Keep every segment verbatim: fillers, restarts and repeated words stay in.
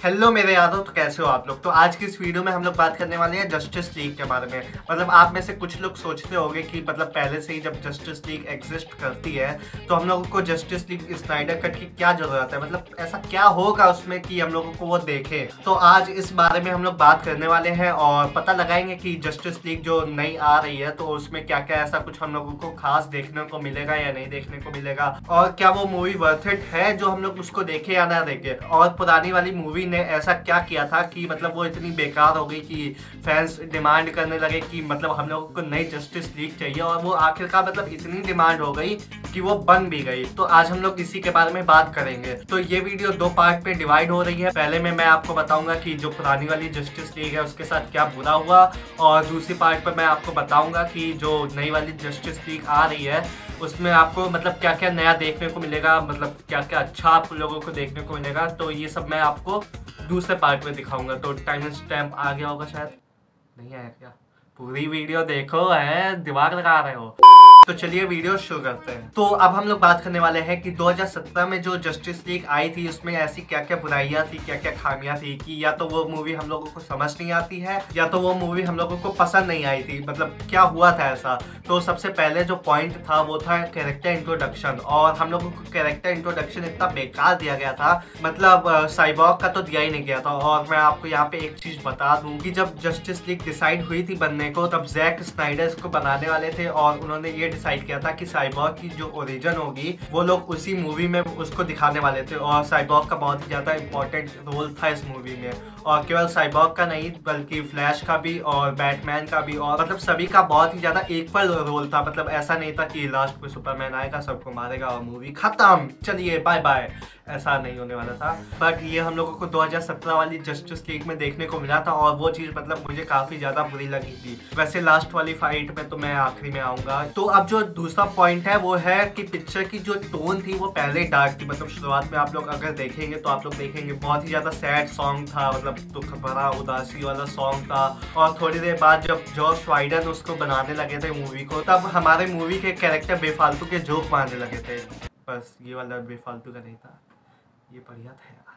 Hello मेरे यादव, तो कैसे हो आप लोग। तो आज की इस वीडियो में हम लोग बात करने वाले हैं जस्टिस लीग के बारे में। मतलब आप में से कुछ लोग सोचते होंगे कि मतलब पहले से ही जब जस्टिस लीग एग्जिस्ट करती है तो हम लोगों को जस्टिस लीग स्नाइडर कट की क्या जरूरत है, मतलब ऐसा क्या होगा उसमें कि हम लोगों को वो देखे। तो आज इस बारे में हम लोग बात करने वाले हैं और पता लगाएंगे कि जस्टिस लीग जो नई आ रही है तो उसमें क्या क्या ऐसा कुछ हम लोगों को खास देखने को मिलेगा या नहीं देखने को मिलेगा, और क्या वो मूवी वर्थ इट है जो हम लोग उसको देखे या ना देखे, और पुरानी वाली मूवी ने ऐसा क्या किया था कि मतलब वो इतनी बेकार हो गई कि फैंस डिमांड करने लगे कि मतलब हम लोगों को नई जस्टिस लीग चाहिए, और वो आखिरकार मतलब इतनी डिमांड हो गई कि वो बन भी गई। तो आज हम लोग इसी के बारे में बात करेंगे। तो ये वीडियो दो पार्ट में डिवाइड हो रही है। पहले में मैं आपको बताऊंगा कि जो पुरानी वाली जस्टिस लीग है उसके साथ क्या बुरा हुआ, और दूसरी पार्ट पर मैं आपको बताऊंगा कि जो नई वाली जस्टिस लीग आ रही है उसमें आपको मतलब क्या क्या नया देखने को मिलेगा, मतलब क्या क्या अच्छा आप लोगों को देखने को मिलेगा। तो ये सब मैं आपको दूसरे पार्ट में दिखाऊंगा। तो टाइम स्टैम्प आ गया होगा, शायद नहीं आया क्या? पूरी वीडियो देखो, है दिमाग लगा रहे हो। तो चलिए वीडियो शुरू करते हैं। तो अब हम लोग बात करने वाले हैं कि दो हज़ार सत्रह में जो जस्टिस लीग आई थी उसमें ऐसी क्या क्या बुराइयां थी, क्या क्या खामियां थी कि या तो वो मूवी हम लोगों को समझ नहीं आती है या तो वो मूवी हम लोगों को पसंद नहीं आई थी। मतलब क्या हुआ था ऐसा। तो सबसे पहले जो पॉइंट था वो था कैरेक्टर इंट्रोडक्शन, और हम लोगों को कैरेक्टर इंट्रोडक्शन इतना बेकार दिया गया था, मतलब साइबॉर्ग का तो दिया ही नहीं गया था। और मैं आपको यहाँ पे एक चीज बता दूं कि जब जस्टिस लीग डिसाइड हुई थी बनने को तब जैक स्नाइडर इसको बनाने वाले थे, और उन्होंने ये डिसाइड किया था कि साइबॉर्ग की जो ओरिजिन होगी वो लोग उसी मूवी में उसको दिखाने वाले थे, और साइबॉर्ग का बहुत ही ज्यादा इंपॉर्टेंट रोल था इस मूवी में। और केवल साइबॉर्ग का नहीं बल्कि फ्लैश का भी और बैटमैन का भी, और मतलब सभी का बहुत ही ज्यादा इक्वल रोल था। मतलब ऐसा नहीं था कि लास्ट में सुपरमैन आएगा सबको मारेगा और मूवी खत्म, चलिए बाय बाय, ऐसा नहीं होने वाला था। बट ये हम लोगों को दो हज़ार सत्रह वाली जस्टिस लीग में देखने को मिला था, और वो चीज मतलब मुझे काफी ज्यादा बुरी लगी थी। वैसे लास्ट वाली फाइट में तो मैं आखिरी में आऊंगा। तो अब जो दूसरा पॉइंट है वो है कि पिक्चर की जो टोन थी वो पहले डार्क थी। मतलब शुरुआत में आप लोग अगर देखेंगे तो आप लोग देखेंगे बहुत ही ज्यादा सैड सॉन्ग था, मतलब दुख भरा उदासी वाला सॉन्ग था। और थोड़ी देर बाद जब जॉश वाइडन उसको बनाने लगे थे मूवी को, तब हमारे मूवी के कैरेक्टर बेफालतू के जोक मारने लगे थे। बस ये वाला बेफालतू का नहीं था, ये बढ़िया था यार।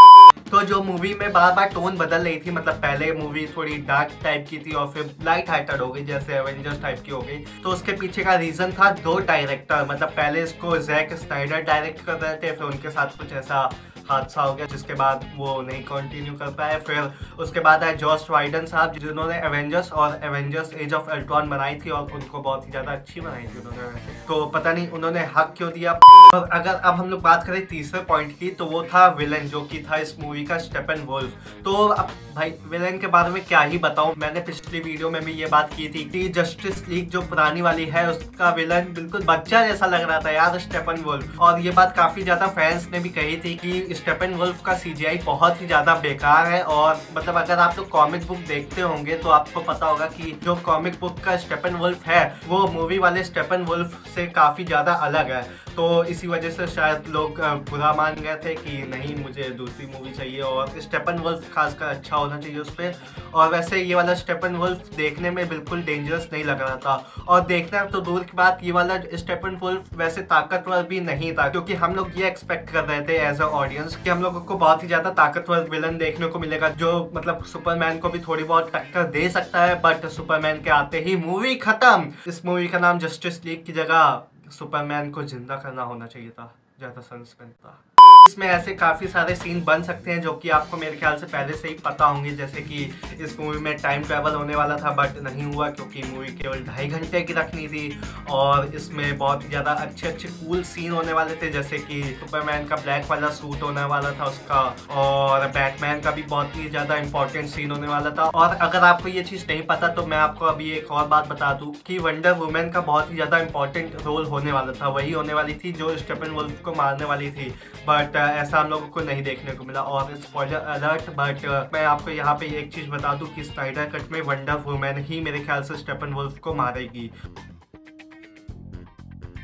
तो जो मूवी में बार बार टोन बदल रही थी, मतलब पहले मूवी थोड़ी डार्क टाइप की थी और फिर लाइट हार्टेड हो गई जैसे एवेंजर्स टाइप की हो गई। तो उसके पीछे का रीजन था दो डायरेक्टर, मतलब पहले इसको जैक स्नाइडर डायरेक्ट कर रहे थे, फिर उनके साथ कुछ ऐसा हादसा हो गया जिसके बाद वो नहीं कंटिन्यू कर पाए। फिर उसके बाद आए जॉश वाइडन साहब जिन्होंने एवेंजर्स और एवेंजर्स एज ऑफ अल्ट्रॉन बनाई थी, और उनको बहुत ही ज्यादा अच्छी बनाई थी उन्होंने। वैसे तो पता नहीं उन्होंने हक क्यों दिया। और अगर अब हम लोग बात करें तीसरे पॉइंट की तो वो था विलन, जो कि था इस मूवी का स्टेपेनवोल्फ। तो अब भाई विलन के बारे में क्या ही बताऊं, मैंने पिछली वीडियो में भी ये बात की थी कि जस्टिस लीग जो पुरानी वाली है उसका विलन बिल्कुल बच्चा जैसा लग रहा था यार, स्टेपेनवोल्फ। और ये बात काफी ज्यादा फैंस ने भी कही थी कि स्टेपेनवोल्फ का सीजीआई बहुत ही ज्यादा बेकार है। और मतलब अगर आप लोग कॉमिक बुक देखते होंगे तो आपको पता होगा कि जो कॉमिक बुक का स्टेपेनवोल्फ है वो मूवी वाले स्टेपेनवोल्फ से काफी ज्यादा अलग है। तो इसी वजह से शायद लोग बुरा मान गए थे कि नहीं मुझे दूसरी मूवी चाहिए, और स्टेपेनवोल्फ खासकर अच्छा होना चाहिए उस पर। और वैसे ये वाला स्टेपेनवोल्फ देखने में बिल्कुल डेंजरस नहीं लग रहा था, और देखना तो दूर की बात ये वाला स्टेपेनवोल्फ वैसे ताकतवर भी नहीं था, क्योंकि हम लोग ये एक्सपेक्ट कर रहे थे एज अ ऑडियंस कि हम लोगों को बहुत ही ज्यादा ताकतवर विलन देखने को मिलेगा जो मतलब सुपरमैन को भी थोड़ी बहुत टक्कर दे सकता है। बट सुपरमैन के आते ही मूवी खत्म। इस मूवी का नाम जस्टिस लीग की जगह सुपरमैन को जिंदा करना होना चाहिए था, ज्यादा सस्पेंस था। इसमें ऐसे काफी सारे सीन बन सकते हैं जो कि आपको मेरे ख्याल से पहले से ही पता होंगे, जैसे कि इस मूवी में टाइम ट्रैवल होने वाला था बट नहीं हुआ क्योंकि मूवी केवल ढाई घंटे की रखनी थी। और इसमें बहुत ही ज्यादा अच्छे अच्छे कूल सीन होने वाले थे, जैसे कि सुपरमैन का ब्लैक वाला सूट होने वाला था उसका, और बैटमैन का भी बहुत ही ज्यादा इंपॉर्टेंट सीन होने वाला था। और अगर आपको ये चीज नहीं पता तो मैं आपको अभी एक और बात बता दूं कि वंडर वुमेन का बहुत ही ज्यादा इंपॉर्टेंट रोल होने वाला था, वही होने वाली थी जो स्टेपेनवोल्फ को मारने वाली थी। बट ऐसा हम लोगों को नहीं देखने को मिला, और स्पॉइलर अलर्ट। बट मैं आपको यहाँ पे एक चीज बता दूं कि स्नाइडर कट में वंडर वुमेन ही मेरे ख्याल से स्टेपेनवोल्फ को मारेगी।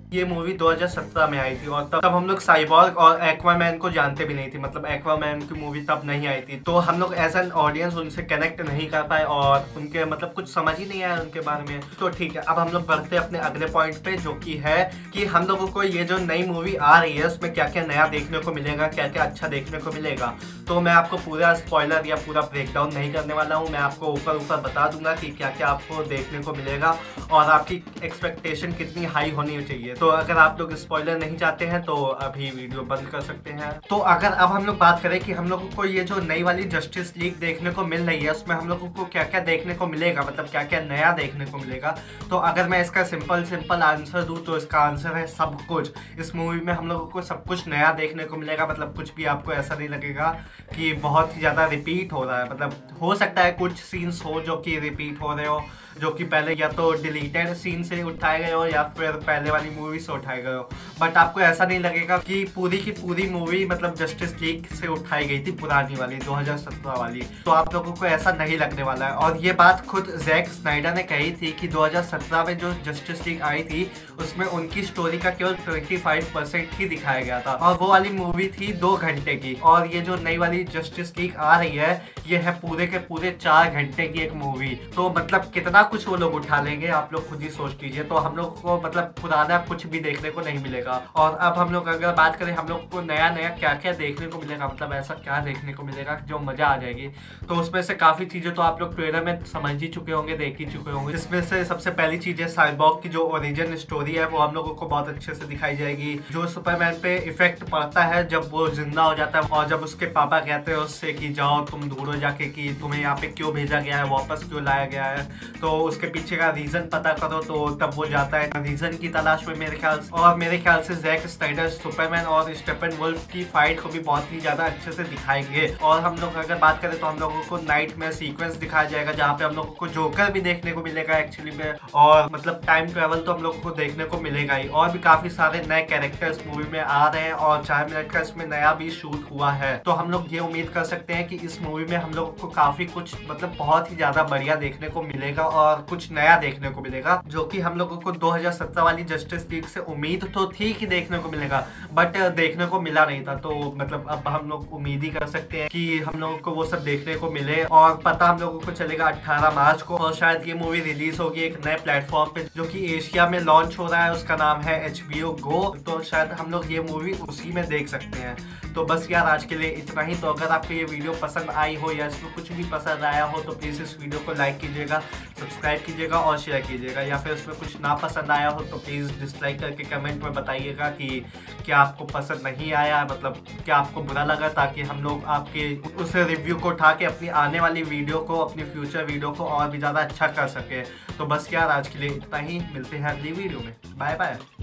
ये मूवी दो हज़ार सत्रह में आई थी और तब तब हम लोग साइबॉर्ग और एक्वामैन को जानते भी नहीं थे, मतलब एक्वामैन की मूवी तब नहीं आई थी, तो हम लोग एज एन ऑडियंस उनसे कनेक्ट नहीं कर पाए और उनके मतलब कुछ समझ ही नहीं आया उनके बारे में। तो ठीक है, अब हम लोग बढ़ते अपने अगले पॉइंट पे, जो कि है कि हम लोगों को ये जो नई मूवी आ रही है उसमें क्या क्या नया देखने को मिलेगा, क्या क्या अच्छा देखने को मिलेगा। तो मैं आपको पूरा स्पॉइलर या पूरा ब्रेकडाउन नहीं करने वाला हूँ, मैं आपको ऊपर ऊपर बता दूंगा कि क्या क्या आपको देखने को मिलेगा और आपकी एक्सपेक्टेशन कितनी हाई होनी चाहिए। तो अगर आप लोग स्पॉइलर नहीं चाहते हैं तो अभी वीडियो बंद कर सकते हैं। तो अगर अब हम लोग बात करें कि हम लोगों को ये जो नई वाली जस्टिस लीग देखने को मिल रही है उसमें हम लोगों को क्या क्या देखने को मिलेगा, मतलब क्या क्या नया देखने को मिलेगा, तो अगर मैं इसका सिंपल सिंपल आंसर दूं तो इसका आंसर है सब कुछ। इस मूवी में हम लोगों को सब कुछ नया देखने को मिलेगा, मतलब कुछ भी आपको ऐसा नहीं लगेगा कि बहुत ही ज़्यादा रिपीट हो रहा है। मतलब हो सकता है कुछ सीन्स हो जो कि रिपीट हो रहे हो, जो कि पहले या तो डिलीटेड सीन से उठाए गए हो या फिर पहले वाली मूवी से उठाए गए हो, बट आपको ऐसा नहीं लगेगा कि पूरी की पूरी मूवी मतलब जस्टिस लीग से उठाई गई थी, पुरानी वाली दो हज़ार सत्रह वाली। तो आप लोगों को ऐसा नहीं लगने वाला है। और ये बात खुद जैक स्नाइडर ने कही थी कि दो हज़ार सत्रह में जो जस्टिस लीग आई थी उसमें उनकी स्टोरी का केवल पच्चीस परसेंट ही दिखाया गया था और वो वाली मूवी थी दो घंटे की। और ये जो नई वाली जस्टिस लीग आ रही है ये है पूरे के पूरे चार घंटे की एक मूवी। तो मतलब कितना कुछ वो लोग उठा लेंगे आप लोग खुद ही सोच लीजिए। तो हम लोग को मतलब पुराना कुछ भी देखने को नहीं मिलेगा। और अब हम लोग अगर बात करें हम लोग को नया नया क्या क्या देखने को मिलेगा, मतलब ऐसा क्या देखने को मिलेगा जो मजा आ जाएगी, तो उसमें से काफी चीजें तो आप लोग ट्रेलर में समझ ही चुके होंगे, देख ही चुके होंगे। इसमें से सबसे पहली चीज है साइबॉर्ग की जो ओरिजिन स्टोरी है वो हम लोगों को बहुत अच्छे से दिखाई जाएगी। जो सुपरमैन पे इफेक्ट पड़ता है जब वो जिंदा हो जाता है और जब उसके पापा कहते हैं उससे कि जाओ तुम ढूंढो जाके कि तुम्हें यहाँ पे क्यों भेजा गया है, वापस क्यों लाया गया है, तो उसके पीछे का रीजन पता करो। तो तब वो जाता है रीजन की तलाश में मेरे ख्याल से। और मेरे ख्याल से जैक स्नाइडर सुपरमैन और स्टेपनवुल्फ की फाइट को भी बहुत ही ज्यादा अच्छे से दिखाएंगे। और हम लोग अगर बात करें तो हम लोगों को नाइट में सीक्वेंस दिखाया जाएगा जहाँ पे हम लोगों को जोकर भी देखने को मिलेगा एक्चुअली में, और मतलब टाइम ट्रेवल तो हम लोगों को देखने को मिलेगा ही। और भी काफी सारे नए कैरेक्टर्स मूवी में आ रहे हैं और चार मिनट का इसमें नया भी शूट हुआ है। तो हम लोग ये उम्मीद कर सकते हैं कि इस मूवी में हम लोगों को काफी कुछ मतलब बहुत ही ज्यादा बढ़िया देखने को मिलेगा और कुछ नया देखने को मिलेगा, जो कि हम लोगों को दो हज़ार सत्रह वाली जस्टिस लीग से उम्मीद तो थी कि देखने को मिलेगा बट देखने को मिला नहीं था। तो मतलब अब हम लोग उम्मीद ही कर सकते हैं कि हम लोगों को वो सब देखने को मिले। और पता हम लोगों को चलेगा अठारह मार्च को, और शायद ये मूवी रिलीज होगी एक नए प्लेटफॉर्म पे जो कि एशिया में लॉन्च हो रहा है, उसका नाम है एच बी ओ गो। तो शायद हम लोग ये मूवी उसी में देख सकते हैं। तो बस यार आज के लिए इतना ही। तो अगर आपको ये वीडियो पसंद आई हो या इसमें कुछ भी पसंद आया हो तो प्लीज इस वीडियो को लाइक कीजिएगा, सब्सक्राइब कीजिएगा और शेयर कीजिएगा। या फिर इसमें कुछ ना पसंद आया हो तो प्लीज डिसलाइक करके कमेंट में बताइएगा कि क्या आपको पसंद नहीं आया, मतलब क्या आपको बुरा लगा, ताकि हम लोग आपके उस रिव्यू को उठा के अपनी आने वाली वीडियो को, अपनी फ्यूचर वीडियो को और भी ज़्यादा अच्छा कर सके। तो बस यार आज के लिए इतना ही, मिलते हैं अगली वीडियो में, बाय बाय।